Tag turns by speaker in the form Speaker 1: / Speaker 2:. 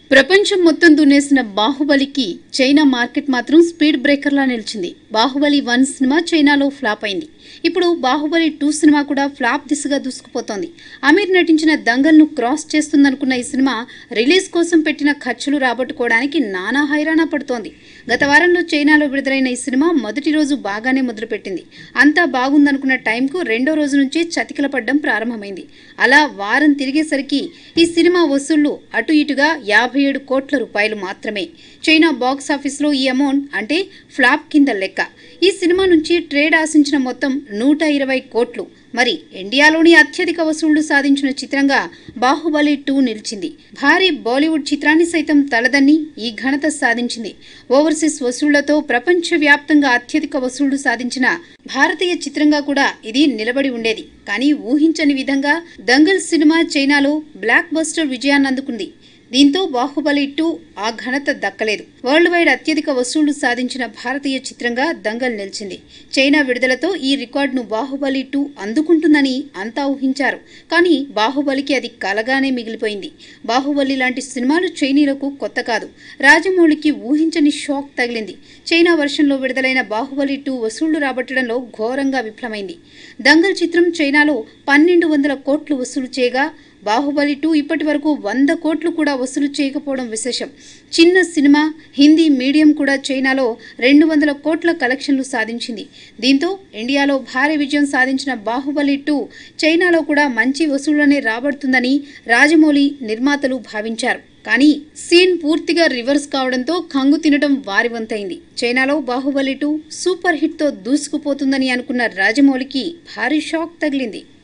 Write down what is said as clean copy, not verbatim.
Speaker 1: ప్రపంచం మొత్తం దున్నేసిన బాహుబలికి చైనా మార్కెట్ మాత్రం స్పీడ్ బ్రేకర్లా నిలిచింది. బాహుబలి 1 సినిమా చైనాలో ఫ్లాప్ అయింది. ఇప్పుడు బాహుబలి 2 సినిమా కూడా ఫ్లాప్ దిశగా దూసుకుపోతోంది. అమీర్ నటించిన దంగల్ను క్రాస్ చేస్తుందనుకున్న ఈ సినిమా రిలీజ్ కోసం పెట్టిన ఖర్చులు రాబట్టుకోవడానికి నానా హైరాణ పడుతోంది. గత వారంలో చైనాలో విడుదలైన ఈ సినిమా మొదటి రోజు బాగానే మొదలుపెట్టింది. అంతా బాగుందనుకున్న టైంకు రెండో రోజు నుంచే చతికిల పడ్డం ప్రారంభమైంది. అలా వారం తిరిగేసరికి ఈ సినిమా వసూళ్లు అటు ఇటుగా 57 కోట్ల రూపాయలు మాత్రమే. చైనా బాక్సాఫీస్లో ఈ అమౌంట్ అంటే ఫ్లాప్ కింద లెక్క. ఈ సినిమా నుంచి ట్రేడ్ ఆశించిన మొత్తం 120 కోట్లు. మరి ఇండియాలోని అత్యధిక వసూళ్లు సాధించిన చిత్రంగా బాహుబలి 2 నిలిచింది. భారీ బాలీవుడ్ చిత్రాన్ని సైతం తలదన్ని ఈ ఘనత సాధించింది. ఓవర్సీస్ వసూళ్లతో ప్రపంచవ్యాప్తంగా అత్యధిక వసూళ్లు సాధించిన భారతీయ చిత్రంగా కూడా ఇది నిలబడి ఉండేది. కానీ ఊహించని విధంగా దంగల్ సినిమా చైనాలో బ్లాక్ బస్టర్ విజయాన్ని అందుకుంది. దీంతో బాహుబలి 2 ఆ ఘనత దక్కలేదు. వరల్డ్ వైడ్ అత్యధిక వసూళ్లు సాధించిన భారతీయ చిత్రంగా దంగల్ నిలిచింది. చైనా విడుదలతో ఈ రికార్డును బాహుబలి 2 అందుకుంటుందని అంతా ఊహించారు. కానీ బాహుబలికి అది కలగానే మిగిలిపోయింది. బాహుబలి లాంటి సినిమాలు చైనీయులకు కొత్త కాదు. రాజమౌళికి ఊహించని షాక్ తగిలింది. చైనా వర్షన్లో విడుదలైన బాహుబలి 2 వసూళ్లు రాబట్టడంలో ఘోరంగా విఫలమైంది. దంగల్ చిత్రం చైనాలో 1200 కోట్లు వసూలు చేయగా బాహుబలి 2 ఇప్పటి వరకు 100 కోట్లు కూడా వసూలు చేయకపోవడం విశేషం. చిన్న సినిమా హిందీ మీడియం కూడా చైనాలో 200 కోట్ల కలెక్షన్లు సాధించింది. దీంతో ఇండియాలో భారీ విజయం సాధించిన బాహుబలి 2 చైనాలో కూడా మంచి వసూళ్లనే రాబడుతుందని రాజమౌళి నిర్మాతలు భావించారు. కానీ సీన్ పూర్తిగా రివర్స్ కావడంతో కంగు తినడం వారి వంతైంది. చైనాలో బాహుబలి 2 సూపర్ హిట్తో దూసుకుపోతుందని అనుకున్న రాజమౌళికి భారీ షాక్ తగిలింది.